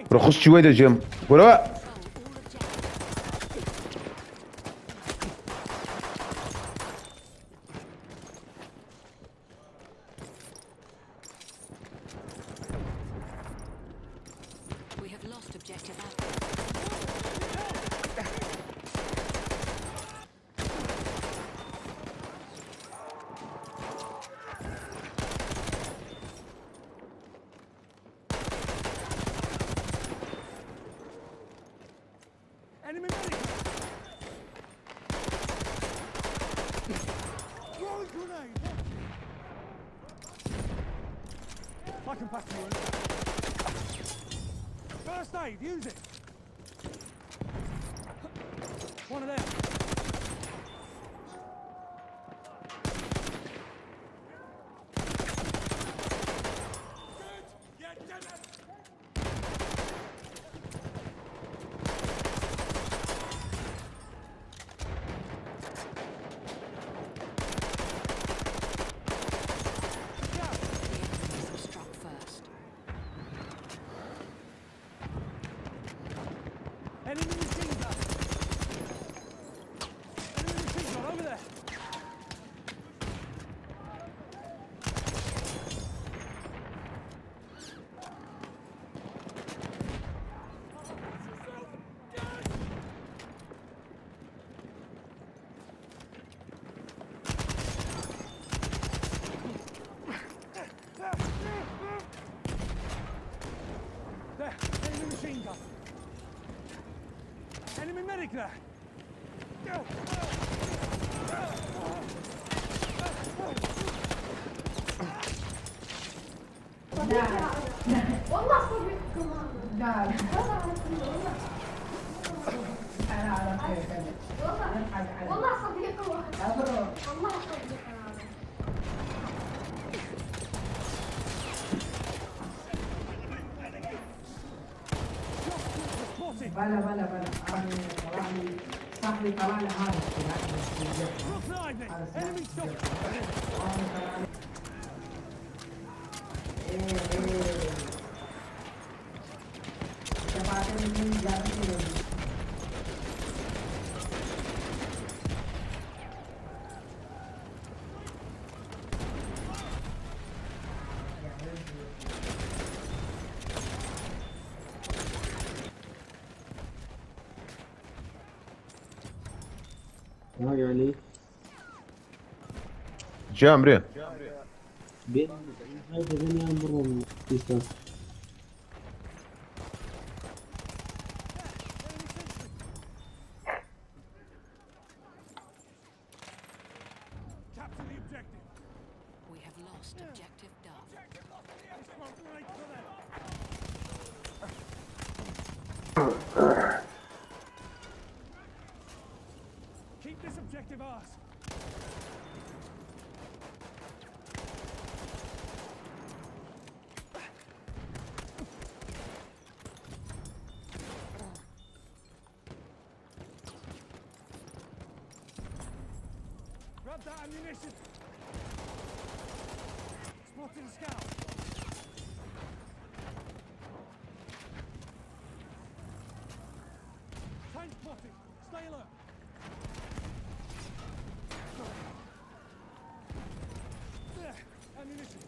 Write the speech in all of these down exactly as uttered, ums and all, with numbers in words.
برو خش شوي ده جيم برو بقى. We have lost objective Alpha. Enemy medic! Throwing grenade! I can pass you in. First aid, use it! One of them. Good! Yeah, damn it! Struck first. Enemy machine gun! Enemy machine gun, over there! There, enemy machine gun! Enemy medic there! والله صديقكم هذا. والله والله صديقكم هذا. والله صديقكم هذا. بلا بلا بلا أنا والله صاحبي طلع لي هذا Look behind me! Enemy shot! ايه ايه شفاعتين من جارتين هاي علي جامرين بين هاي الدنيا مرة من تيستا Capture the objective! We have lost objective Duff. Smoke right for them! Keep this objective ours! Grab that ammunition! Spotted a scout! Tank spotted! Stay alert! There! Ammunition!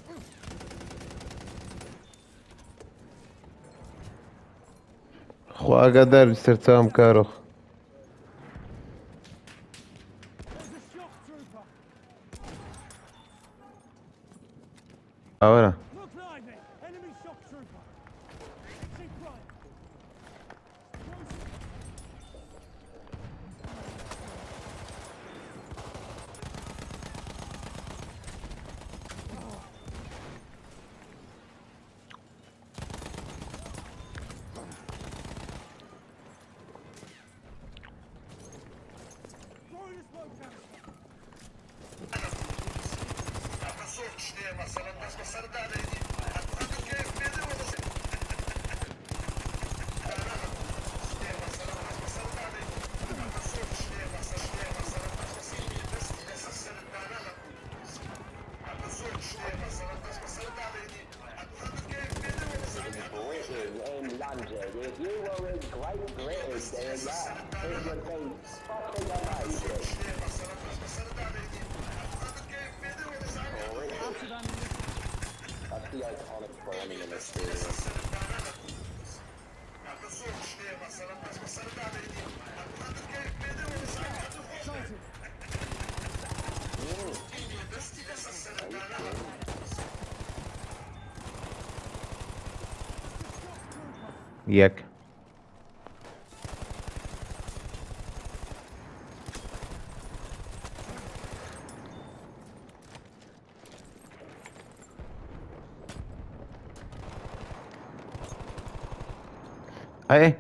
خوا قدر استرتام كارو There's a shock trooper! أولا Look behind me! Enemy shock trooper! Keep right! Throwing a smoke canister! الان ياك ايه